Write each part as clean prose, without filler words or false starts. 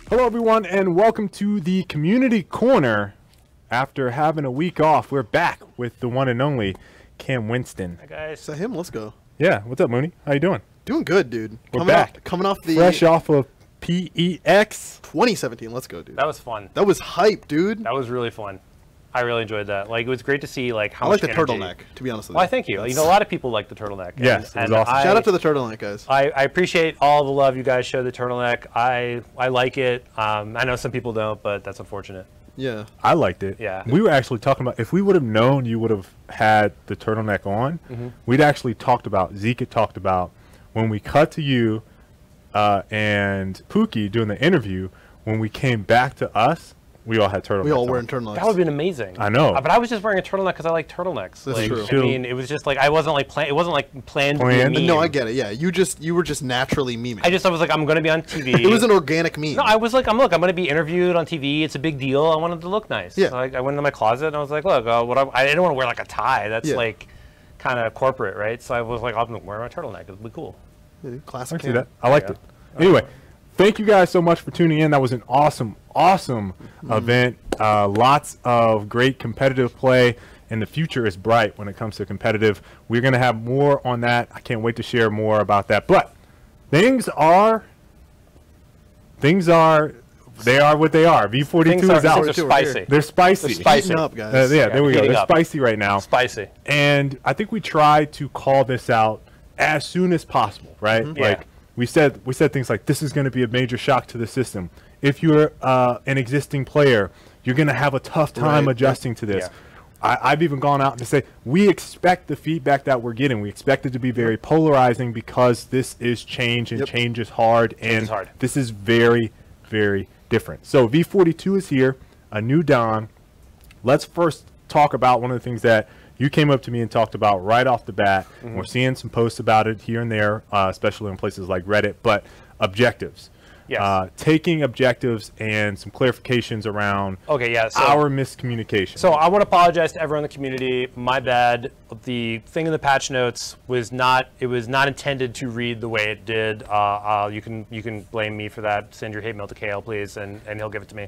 Hello, everyone, and welcome to the Community Corner. After having a week off, we're back with the one and only Cam Winston. Hi, guys. Is that him? Let's go. Yeah, what's up, Mooney? How you doing? Doing good, dude. We're back. Coming off the Fresh off of PEX 2017. Let's go, dude. That was fun. That was hype, dude. That was really fun. I really enjoyed that. Like, it was great to see like how I like much the energy. turtleneck, to be honest with you. Well, thank you. You know, a lot of people like the turtleneck. Yes, it was awesome. Shout out to the turtleneck, guys. I appreciate all the love you guys show the turtleneck. I like it. I know some people don't, but that's unfortunate. Yeah. I liked it. Yeah. We were actually talking about, if we would have known you would have had the turtleneck on, we'd actually talked about, Zeke had talked about, when we cut to you and Pookie doing the interview, when we came back to us, we all had turtlenecks. We all were on. in turtlenecks. That would have been amazing. I know. But I was just wearing a turtleneck because I like turtlenecks. That's like, true. I mean, it was just like I wasn't like it wasn't like planned. To Planned? be a No, meme. I get it. Yeah, you were just naturally memeing. I was like, I'm going to be on TV. It was an organic meme. No, I was like, I'm going to be interviewed on TV. It's a big deal. I wanted to look nice. Yeah. So I went into my closet and I was like, look, I didn't want to wear like a tie. That's Yeah. like kind of corporate, right? So I was like, I'm wearing my turtleneck. It'll be cool. Yeah, dude, I classic. see that. I liked it. Anyway, thank you guys so much for tuning in. That was an awesome event. Lots of great competitive play, and the future is bright when it comes to competitive. We're going to have more on that. I can't wait to share more about that. But things are they are what they are. V42 is out. Things are spicy. They're spicy. They're spicy. Heating up, guys. Yeah, there we go. heating They're up. spicy right now. Spicy. And I think we tried to call this out as soon as possible, right? Yeah. Like we said things like, this is going to be a major shock to the system. If you're an existing player, you're going to have a tough time Right. adjusting to this. Yeah. I've even gone out to say, we expect the feedback that we're getting. We expect it to be very polarizing because this is change, and change is hard. And hard. this is very, very different. So V42 is here, a new Dawn. Let's first talk about one of the things that you came up to me and talked about right off the bat. We're seeing some posts about it here and there, especially in places like Reddit, but objectives. Yes. Taking objectives and some clarifications around Okay, yeah. So, our miscommunication. So I want to apologize to everyone in the community. My bad. The thing in the patch notes was not intended to read the way it did. You can blame me for that. Send your hate mail to Kale, please, and he'll give it to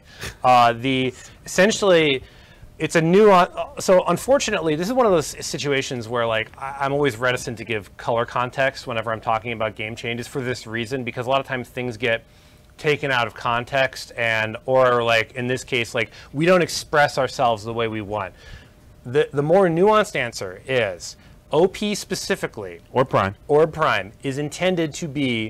me. Essentially, it's a nuance. So unfortunately, this is one of those situations where like I'm always reticent to give color context whenever I'm talking about game changes for this reason, because a lot of times things get taken out of context, or like in this case, like we don't express ourselves the way we want. The more nuanced answer is OP specifically, or Prime. is intended to be,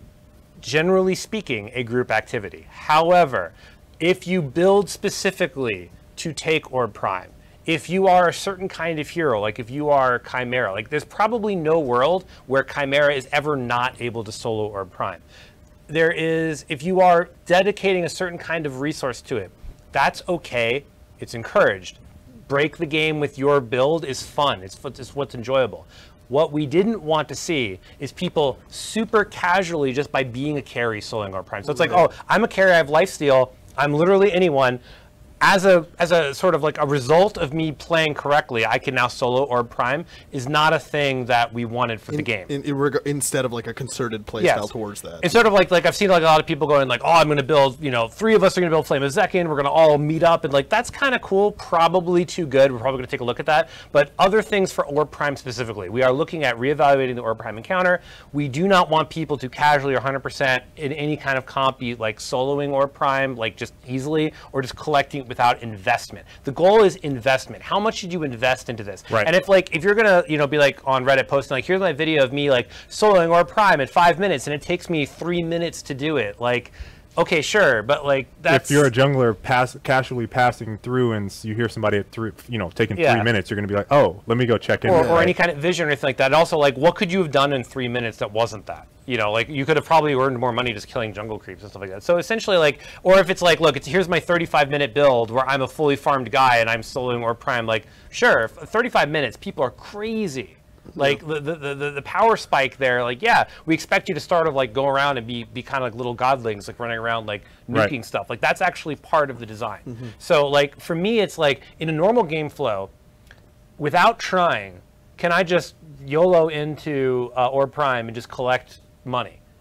generally speaking, a group activity. However, if you build specifically to take Orb Prime, if you are a certain kind of hero, like if you are Chimera, like there's probably no world where Chimera is ever not able to solo Orb Prime. There is, if you are dedicating a certain kind of resource to it, that's okay. It's encouraged. Break the game with your build is fun. It's what's enjoyable. What we didn't want to see is people super casually, just by being a carry, soloing Orb Prime. So it's like, oh, I'm a carry, I have lifesteal, I'm literally anyone. As a sort of like a result of me playing correctly, I can now solo Orb Prime is not a thing that we wanted for the game. Instead of like a concerted play style towards that. It's sort of like I've seen like a lot of people going like, oh, I'm going to build, 3 of us are going to build Flame of Zekin. We're going to all meet up, and like that's kind of cool. Probably too good. We're probably going to take a look at that. But other things for Orb Prime specifically, we are looking at reevaluating the Orb Prime encounter. We do not want people to casually or 100% in any kind of comp be like soloing Orb Prime like just easily, or just collecting without investment. The goal is investment. How much should you invest into this? Right. And if you're gonna be like on Reddit posting like, here's my video of me like soloing Orb Prime in 5 minutes and it takes me 3 minutes to do it, like, okay, sure, but like that's, if you're a jungler casually passing through and you hear somebody at taking 3 minutes, you're going to be like, oh, let me go check in. Or any kind of vision or anything like that. And also, like, what could you have done in 3 minutes that wasn't that? Like you could have probably earned more money just killing jungle creeps and stuff like that. So essentially, like, or if it's like, look, here's my 35-minute build where I'm a fully farmed guy and I'm soloing Orb Prime, like, sure, 35 minutes, people are crazy. Like the power spike there, like, yeah, we expect you to start of like go around and be kind of like little godlings, like running around like nuking stuff. Like that's actually part of the design. So like for me, it's like in a normal game flow, without trying, can I just YOLO into Orb Prime and just collect money?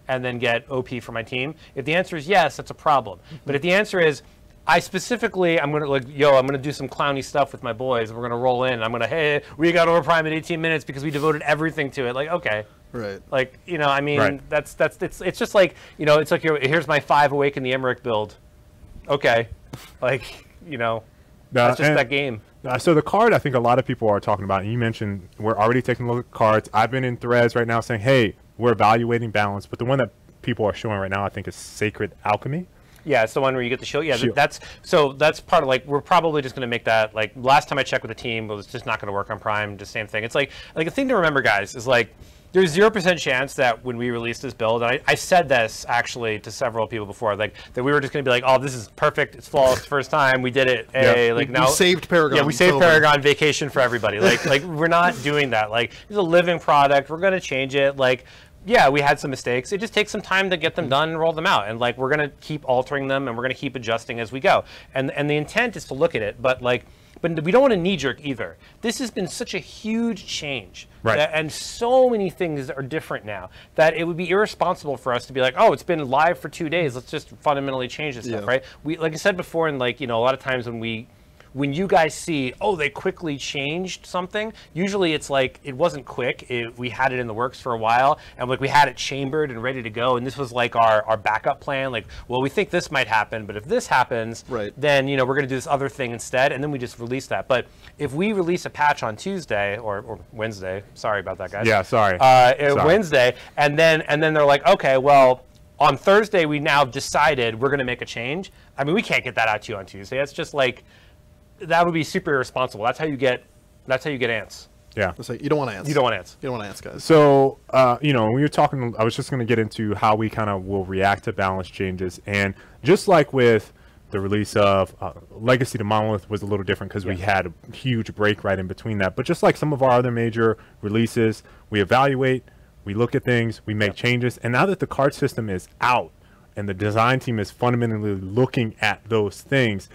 and then get OP for my team? If the answer is yes, that's a problem. But if the answer is, I'm gonna do some clowny stuff with my boys, and we're gonna roll in, and I'm gonna, hey, we got overprime at 18 minutes because we devoted everything to it. Like, okay. Right. Like, you know, I mean, Right. it's just like, you know, it's like, here's my 5 Awaken the Emmerich build. Okay. Like, you know, that's just that game. So the card, I think a lot of people are talking about, and you mentioned we're already taking a look at cards. I've been in threads right now saying, hey, we're evaluating balance, but the one that people are showing right now, I think, is Sacred Alchemy. Yeah, it's the one where you get the shield. Yeah, Shield. that's part of, like, we're probably just going to make that, like, last time I checked with the team, it was just not going to work on Prime, just same thing. It's like a thing to remember, guys, is like, there's 0% chance that when we release this build, and I said this actually to several people before, like, that we were just going to be like, oh, this is perfect, it's flawless, first time, we did it. Hey, like, now we saved Paragon. Yeah, we saved Paragon, vacation for everybody. Like we're not doing that. Like, it's a living product. We're going to change it. Like, yeah, we had some mistakes. It just takes some time to get them done and roll them out. And like, we're going to keep altering them, and we're going to keep adjusting as we go. And the intent is to look at it, but we don't want to knee-jerk either. This has been such a huge change. Right. And so many things are different now that it would be irresponsible for us to be like, oh, it's been live for 2 days. Let's just fundamentally change this stuff, right? We, like I said before, and like, you know, a lot of times when you guys see, oh, they quickly changed something, usually it's like, it wasn't quick. We had it in the works for a while, and like we had it chambered and ready to go, and this was like our backup plan. Like, well, we think this might happen, but if this happens, then, you know, we're going to do this other thing instead, and then we just release that. But if we release a patch on Tuesday or Wednesday, sorry about that, guys. Yeah, sorry. Wednesday, and then they're like, okay, well, on Thursday we now decided we're going to make a change. I mean, we can't get that out to you on Tuesday. It's just like, that would be super irresponsible. That's how you get ants. Yeah. It's like, you don't want ants. You don't want ants. You don't want ants, guys. So, you know, when you're talking, I was just going to get into how we kind of will react to balance changes. And just like with the release of Legacy to Monolith was a little different because we had a huge break right in between that. But just like some of our other major releases, we evaluate, we look at things, we make changes. And now that the card system is out and the design team is fundamentally looking at those things,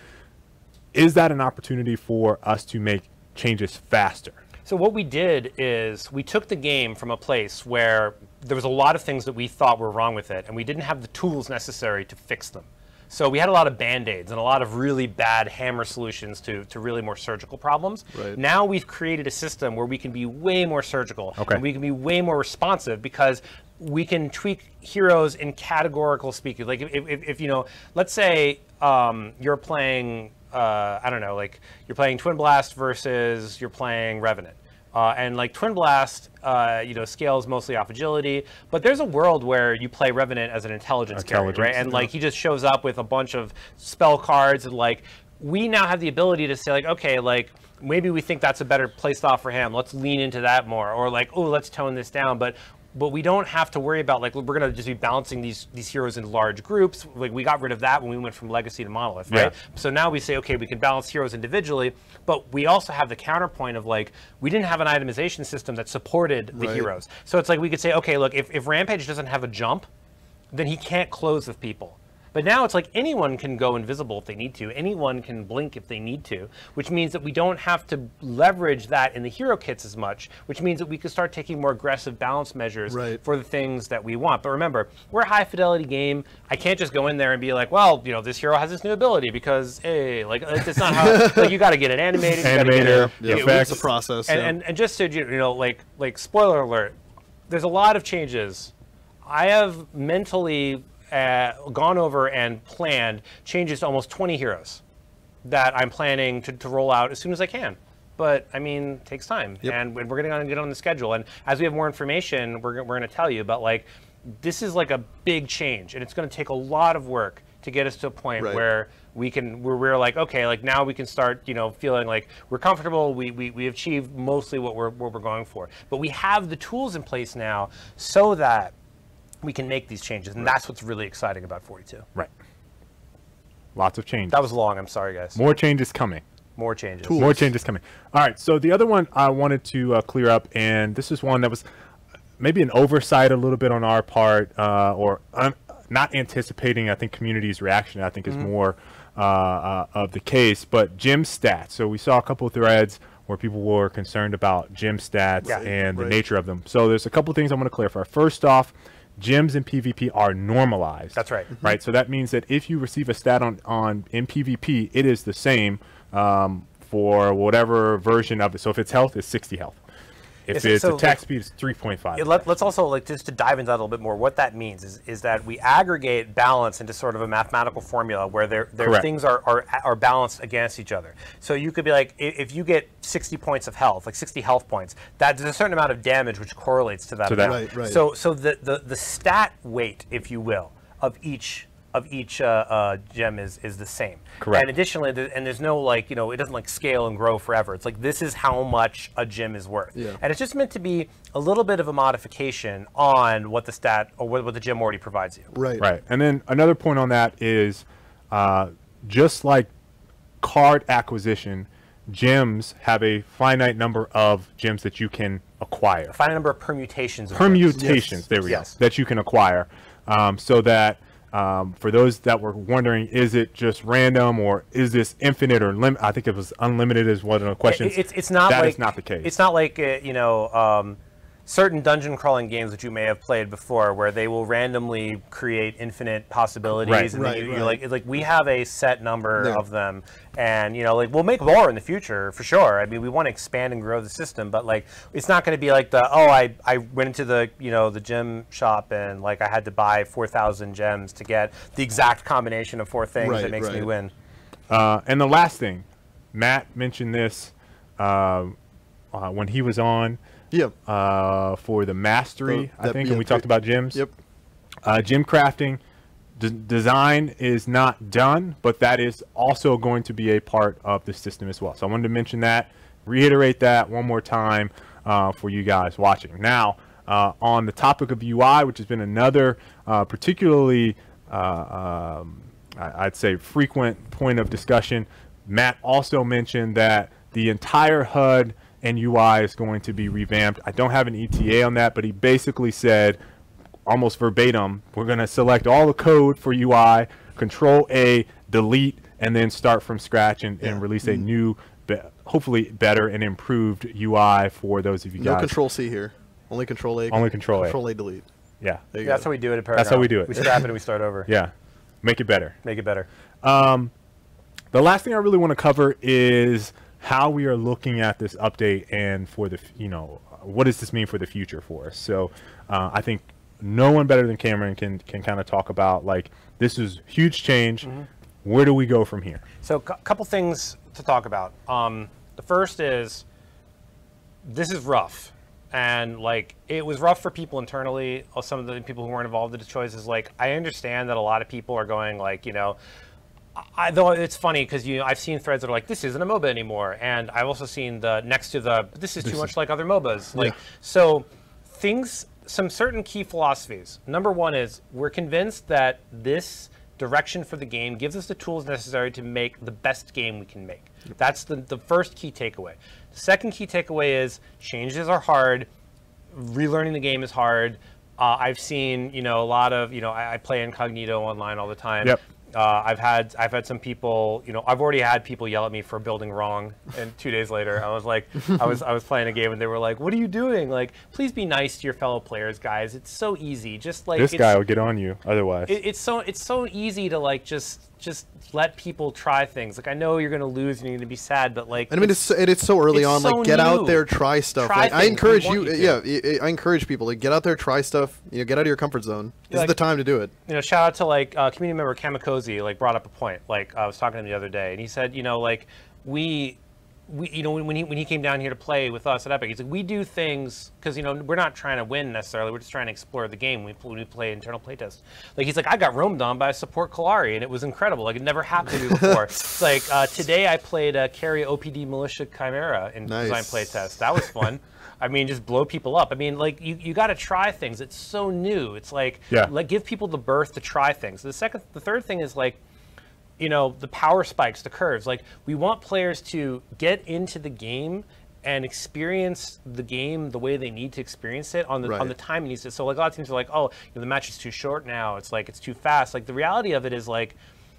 is that an opportunity for us to make changes faster? So what we did is we took the game from a place where there was a lot of things that we thought were wrong with it, and we didn't have the tools necessary to fix them. So we had a lot of Band-Aids and a lot of really bad hammer solutions to really more surgical problems. Right. Now we've created a system where we can be way more surgical, and we can be way more responsive because we can tweak heroes in categorical speaking. Like if you know, let's say you're playing, I don't know, like you're playing Twin Blast versus you're playing Revenant. And like Twin Blast, you know, scales mostly off agility, but there's a world where you play Revenant as an intelligence carrier, right? And like he just shows up with a bunch of spell cards, and like we now have the ability to say like, okay, like maybe we think that's a better play style for him. Let's lean into that more, or like, oh, let's tone this down. But we don't have to worry about like we're gonna just be balancing these heroes in large groups. Like we got rid of that when we went from Legacy to Monolith, right? So now we say, okay, we can balance heroes individually, but we also have the counterpoint of like we didn't have an itemization system that supported the heroes. So it's like we could say, okay, look, if Rampage doesn't have a jump, then he can't close with people. But now it's like anyone can go invisible if they need to. Anyone can blink if they need to, which means that we don't have to leverage that in the hero kits as much, which means that we can start taking more aggressive balance measures for the things that we want. But remember, we're a high fidelity game. I can't just go in there and be like, well, you know, this hero has this new ability because, hey, like it's not how, like you got to get it animated. Animated, it's a process. And just so you know, like spoiler alert, there's a lot of changes. I have mentally gone over and planned changes to almost 20 heroes that I'm planning to roll out as soon as I can. But I mean, it takes time, and we're going to get on the schedule. And as we have more information, we're going to tell you. But like, this is like a big change, and it's going to take a lot of work to get us to a point where we're like, okay, like now we can start, you know, feeling like we're comfortable. We achieved mostly what we're going for. But we have the tools in place now so that we can make these changes, and that's what's really exciting about 42. Right. Lots of changes. That was long. I'm sorry, guys. More changes coming. More changes. Tools. More changes coming. All right. So the other one I wanted to clear up, and this is one that was maybe an oversight a little bit on our part, or not anticipating, I think, community's reaction, I think, is more of the case. But gym stats. So we saw a couple of threads where people were concerned about gym stats and the nature of them. So there's a couple of things I want to clarify. First off, gyms in PvP are normalized. That's right. Right. So that means that if you receive a stat on in PvP, it is the same for whatever version of it. So if it's health, it's 60 health. If it's attack speed, it's 3.5. Let's also, like, just to dive into that a little bit more, what that means is that we aggregate balance into sort of a mathematical formula where their things are balanced against each other. So you could be like, if you get 60 points of health, like 60 health points, there's a certain amount of damage which correlates to that. Right. So the stat weight, if you will, of each gem is the same. Correct. And additionally, there's no, like, it doesn't like scale and grow forever. It's like, this is how much a gem is worth. Yeah. And it's just meant to be a little bit of a modification on what the stat or what the gem already provides you. Right. Right. And then another point on that is just like card acquisition, gems have a finite number of gems that you can acquire. A finite number of permutations. Permutations, there we go, that you can acquire. So that for those that were wondering, is it just random or is this infinite or limit? I think it was unlimited is one of the questions. It's not that like, is not the case. It's not like certain dungeon crawling games that you may have played before, where they will randomly create infinite possibilities. Right. And like we have a set number of them, and like we'll make more in the future for sure. I mean, we want to expand and grow the system, but like it's not going to be like I went into the the gem shop and like I had to buy 4,000 gems to get the exact combination of 4 things that makes me win. And the last thing, Matt mentioned this when he was on. For the mastery, I think, and we talked about gyms. Gym crafting design is not done, but that is also going to be a part of the system as well. So I wanted to mention that, reiterate that one more time for you guys watching. Now, on the topic of UI, which has been another particularly, I'd say, frequent point of discussion, Matt also mentioned that the entire HUD and UI is going to be revamped. I don't have an ETA on that, but he basically said, almost verbatim, we're going to select all the code for UI, Control A, delete, and then start from scratch and release a new, hopefully better and improved UI for those of you guys. No Control C here, only Control A. Only Control A. Control A, delete. Yeah. That's how we do it at Paragon. That's how we do it. We scrap it and we start over. Yeah. Make it better. Make it better. The last thing I really want to cover is how we are looking at this update and for the, what does this mean for the future for us? So I think no one better than Cameron can kind of talk about, like, this is huge change. Where do we go from here? So a couple things to talk about. The first is, this is rough. And like, it was rough for people internally, some of the people who weren't involved in the choices. Like, I understand that a lot of people are going like, though it's funny because I've seen threads that are like, this isn't a MOBA anymore, and I've also seen the next to the this is too much like other MOBAs. Like, so some certain key philosophies. Number one is, we're convinced that this direction for the game gives us the tools necessary to make the best game we can make. That's the first key takeaway. The second key takeaway is, changes are hard, relearning the game is hard. I've seen a lot of I play incognito online all the time. I've had some people, I've already had people yell at me for building wrong, and 2 days later I was like, I was playing a game and they were like, what are you doing? Like, please be nice to your fellow players, guys. It's so easy. Just like, this guy will get on you otherwise. It's so easy to like just let people try things. Like, I know you're going to lose and you're going to be sad, but like, I mean, it's so early on. So like, get new. out there, try stuff. Try like, I things. encourage We you. want you Yeah, I encourage people to get out there, try stuff. Get out of your comfort zone. This is the time to do it. Shout out to like community member Kamikozy, like, brought up a point. Like, I was talking to him the other day, and he said, like, we when he came down here to play with us at Epic, he's like, we do things because we're not trying to win necessarily, we're just trying to explore the game. We play internal playtest. Like, he's like, I got roamed on by a support Kalari, and it was incredible. Like, it never happened to me before. It's like, today I played Carry OPD Militia Chimera in design playtest. That was fun. I mean, just blow people up. I mean, like, you got to try things. It's so new. It's like, give people the berth to try things. The third thing is like, the power spikes, the curves. Like, we want players to get into the game and experience the game the way they need to experience it on the time it needs to. So like, a lot of teams are like, oh, the match is too short now. It's like, it's too fast. Like, the reality of it is, like,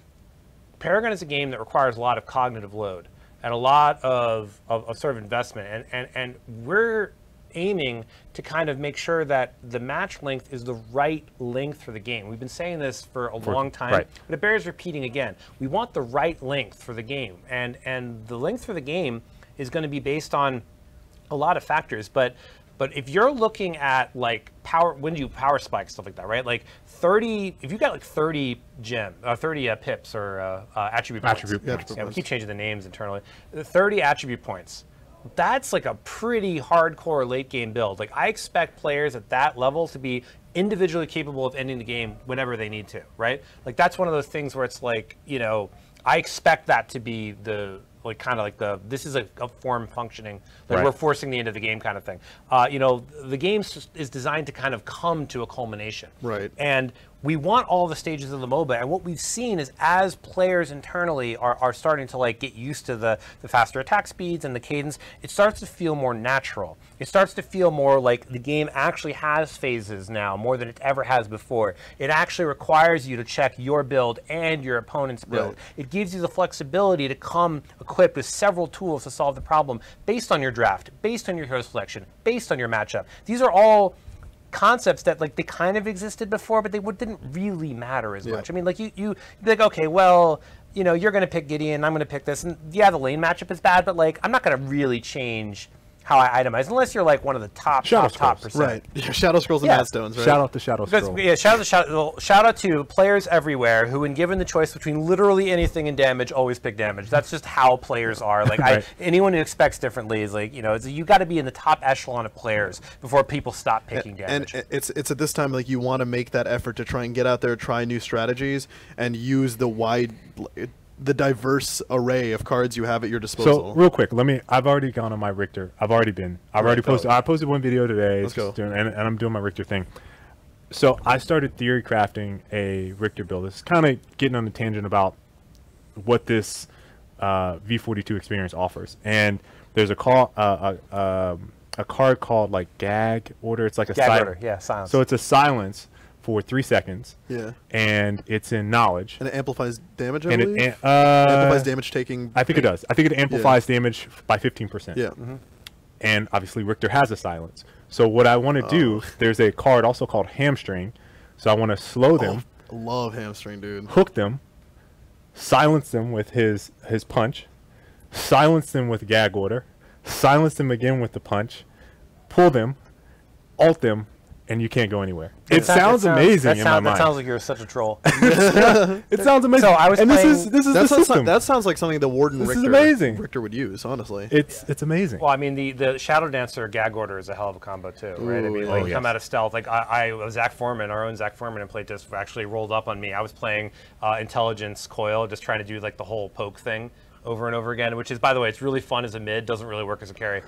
Paragon is a game that requires a lot of cognitive load and a lot of sort of investment. And we're aiming to kind of make sure that the match length is the right length for the game. We've been saying this for a long time, but it bears repeating again. We want the right length for the game, and the length for the game is going to be based on a lot of factors, but if you're looking at like when you power spike, stuff like that, right? Like 30, if you got like 30 pips or attribute points. Yeah, we keep changing the names internally. 30 attribute points. That's like a pretty hardcore late game build. Like I expect players at that level to be individually capable of ending the game whenever they need to, right? Like that's one of those things where it's like, you know, I expect that to be the like kind of like this is a form functioning, like we're forcing the end of the game kind of thing. You know, the game is designed to kind of come to a culmination. Right. And we want all the stages of the MOBA, and what we've seen is as players internally are starting to like get used to the faster attack speeds and the cadence, it starts to feel more natural. It starts to feel more like the game actually has phases now, more than it ever has before. It actually requires you to check your build and your opponent's build. Right. It gives you the flexibility to come equipped with several tools to solve the problem based on your draft, based on your hero selection, based on your matchup. These are all concepts that like they kind of existed before, but they didn't really matter as much. I mean, like you'd be like, okay, well, you know, you're going to pick Gideon, I'm going to pick this, and yeah, the lane matchup is bad, but like I'm not going to really change how I itemize unless you're like one of the top percent. Right. Yeah, Shadow Scrolls and Mad Stones, right? Shout out to Shadow Scrolls. Yeah, shout out to players everywhere who, when given the choice between literally anything and damage, always pick damage. That's just how players are. Like anyone who expects differently is like, you know, you got to be in the top echelon of players before people stop picking damage. And it's at this time like you want to make that effort to try and get out there, try new strategies, and use the diverse array of cards you have at your disposal. So real quick, I've already gone on my Richter. I've already posted. I posted one video today. Let's go. And I'm doing my Richter thing. So I started theory crafting a Richter build. It's kind of getting on the tangent about what this v.42 experience offers. And there's a card called like Gag Order. It's like a Gag Order, yeah, silence. So it's a silence for 3 seconds. Yeah. And it's in knowledge. And it amplifies damage, I and believe? it amplifies damage taking... I think it does. I think it amplifies damage by 15%. Yeah. And obviously Richter has a silence. So what I want to do, there's a card also called Hamstring. So I want to slow them. I love Hamstring, dude. Hook them. Silence them with his punch. Silence them with Gag Order. Silence them again with the punch. Pull them. Ult them. And you can't go anywhere. It sounds amazing in my mind. That sounds like you're such a troll. It sounds amazing. So I was and playing, this is the system. That sounds like something the Warden Richter would use, honestly. It's amazing. Well, I mean, the Shadow Dancer Gag Order is a hell of a combo too, right? I mean, like come out of stealth. Like Zach Foreman, our own Zach Foreman in playtest actually rolled up on me. I was playing Intelligence Coil, just trying to do like the whole poke thing over and over again, which is, by the way, it's really fun as a mid, doesn't really work as a carry.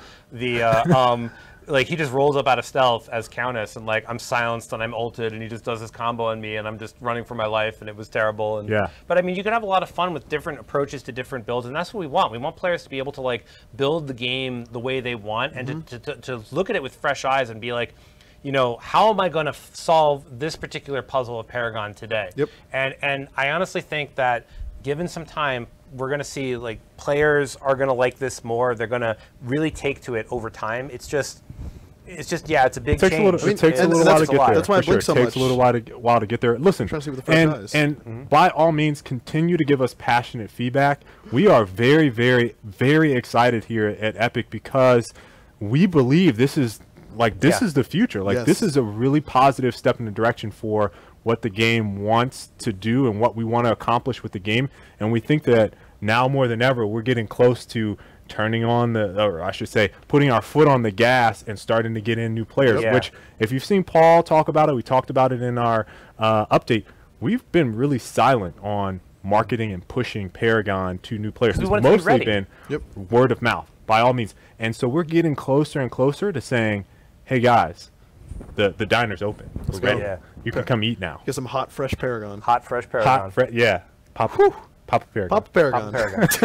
Like he just rolls up out of stealth as Countess, and like I'm silenced and I'm ulted, and he just does this combo on me, and I'm just running for my life, and it was terrible. And but I mean, you can have a lot of fun with different approaches to different builds, and that's what we want. We want players to be able to like build the game the way they want, and to look at it with fresh eyes and be like, you know, how am I going to solve this particular puzzle of Paragon today? Yep. And I honestly think that given some time, we're going to see like players are going to like this more. They're going to really take to it over time. It's just yeah, it's a big change. It takes a little while to get there. That's why I blink so much. It takes a little while to get there. Listen, and by all means, continue to give us passionate feedback. We are very, very, very excited here at Epic because we believe this is the future. Like this is a really positive step in the direction for what the game wants to do and what we want to accomplish with the game. And we think that now more than ever, we're getting close to turning on or I should say, putting our foot on the gas and starting to get in new players, which if you've seen Paul talk about it, we talked about it in our update. We've been really silent on marketing and pushing Paragon to new players. It's mostly been word of mouth, by all means. And so we're getting closer and closer to saying, hey guys, the diner's open. We're ready. Yeah. You can come eat now. Get some hot, fresh Paragon. Hot, fresh Paragon. Pop a Paragon. Pop a Paragon.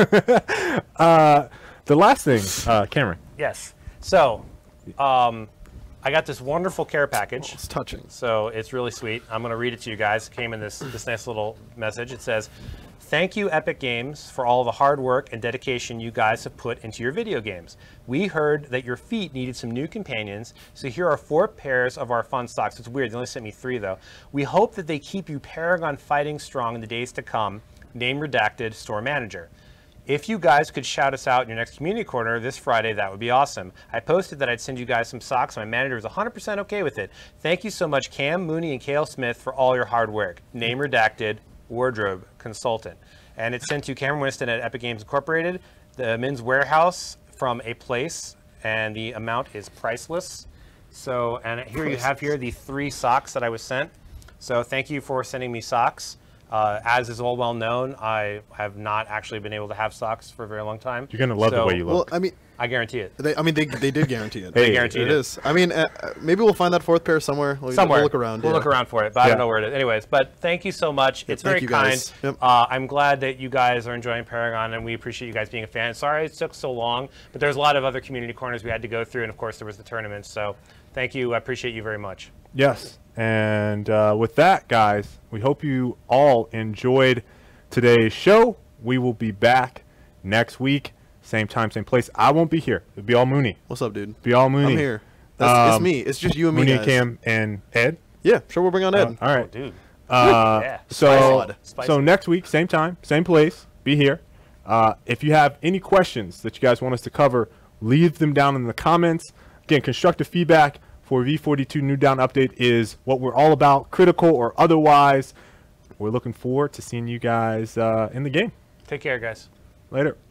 The last thing, Cameron. Yes. So, I got this wonderful care package. It's touching. So it's really sweet. I'm going to read it to you guys. It came in this nice little message. It says, Thank you, Epic Games, for all the hard work and dedication you guys have put into your video games. We heard that your feet needed some new companions, so here are 4 pairs of our fun socks. It's weird, they only sent me 3 though. We hope that they keep you Paragon fighting strong in the days to come. Name redacted, store manager. If you guys could shout us out in your next community corner this Friday, that would be awesome. I posted that I'd send you guys some socks. My manager was 100% okay with it. Thank you so much, Cam, Mooney, and Kale Smith, for all your hard work. Name redacted, wardrobe consultant. And it's sent to Cameron Winston at Epic Games Incorporated, the Men's Warehouse from A Place, and the amount is priceless. So, and here you have here the 3 socks that I was sent. So thank you for sending me socks. As is all well known, I have not actually been able to have socks for a very long time. You're gonna love the way you look. Well, I mean, I guarantee it. they did guarantee it. They guaranteed it is. I mean, maybe we'll find that 4th pair somewhere. We'll look around. We'll look around for it, but I don't know where it is. Anyways, but thank you so much. It's very kind. Yep. I'm glad that you guys are enjoying Paragon, and we appreciate you guys being a fan. Sorry it took so long, but there's a lot of other community corners we had to go through, and of course there was the tournament. So thank you. I appreciate you very much. Yes. And with that, guys, we hope you all enjoyed today's show. We will be back next week. Same time, same place. I won't be here. It'll be all Mooney. What's up, dude? Be all Mooney. I'm here. It's me. It's just you and me, Mooney, guys. Cam, and Ed. Yeah, sure. We'll bring on Ed. All right. Oh, dude. Yeah. So next week, same time, same place. Be here. If you have any questions that you guys want us to cover, leave them down in the comments. Again, constructive feedback for v.42 New Down Update is what we're all about, critical or otherwise. We're looking forward to seeing you guys in the game. Take care, guys. Later.